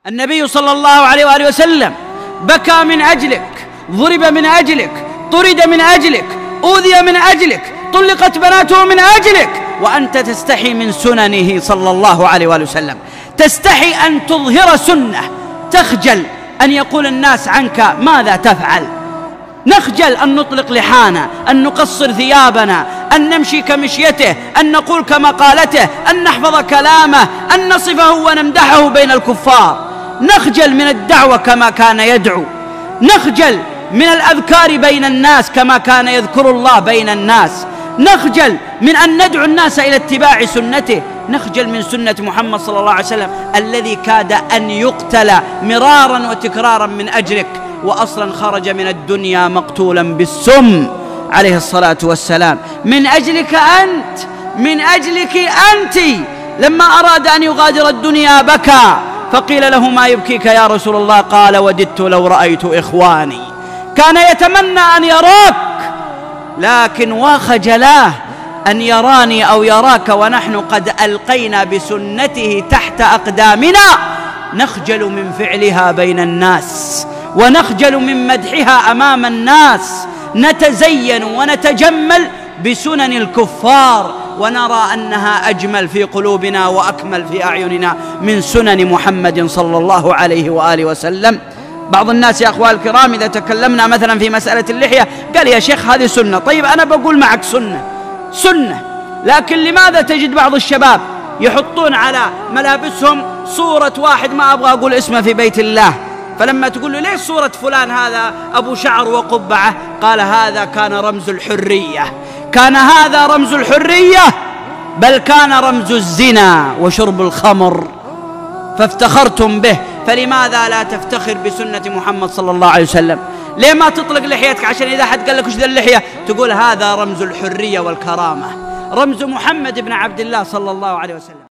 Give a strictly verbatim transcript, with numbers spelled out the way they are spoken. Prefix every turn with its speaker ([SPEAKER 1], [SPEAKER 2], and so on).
[SPEAKER 1] النبي صلى الله عليه وآله وسلم بكى من أجلك، ضرب من أجلك، طرد من أجلك، أوذي من أجلك، طلقت بناته من أجلك، وأنت تستحي من سننه صلى الله عليه وآله وسلم، تستحي أن تظهر سنة، تخجل أن يقول الناس عنك ماذا تفعل، نخجل أن نطلق لحانا، أن نقصر ثيابنا، أن نمشي كمشيته، أن نقول كمقالته، أن نحفظ كلامه، أن نصفه ونمدحه بين الكفار، نخجل من الدعوة كما كان يدعو، نخجل من الأذكار بين الناس كما كان يذكر الله بين الناس، نخجل من أن ندعو الناس إلى اتباع سنته، نخجل من سنة محمد صلى الله عليه وسلم الذي كاد أن يقتل مرارا وتكرارا من أجلك، وأصلا خرج من الدنيا مقتولا بالسم عليه الصلاة والسلام. من أجلك أنت، من أجلك أنت، لما أراد أن يغادر الدنيا بكى، فقيل له ما يبكيك يا رسول الله؟ قال وددت لو رأيت إخواني. كان يتمنى أن يراك، لكن وخجلاه أن يراني أو يراك ونحن قد ألقينا بسنته تحت أقدامنا، نخجل من فعلها بين الناس، ونخجل من مدحها أمام الناس، نتزين ونتجمل بسنن الكفار، ونرى أنها أجمل في قلوبنا وأكمل في أعيننا من سنن محمد صلى الله عليه وآله وسلم. بعض الناس يا أخوان الكرام إذا تكلمنا مثلا في مسألة اللحية قال يا شيخ هذه سنة. طيب أنا بقول معك سنة سنة، لكن لماذا تجد بعض الشباب يحطون على ملابسهم صورة واحد ما أبغى أقول اسمه في بيت الله، فلما تقول له ليش صورة فلان هذا أبو شعر وقبعة؟ قال هذا كان رمز الحرية، كان هذا رمز الحرية، بل كان رمز الزنا وشرب الخمر فافتخرتم به، فلماذا لا تفتخر بسنة محمد صلى الله عليه وسلم؟ ليه ما تطلق لحيتك عشان إذا حد قال لك وش ذا اللحية تقول هذا رمز الحرية والكرامة، رمز محمد بن عبد الله صلى الله عليه وسلم.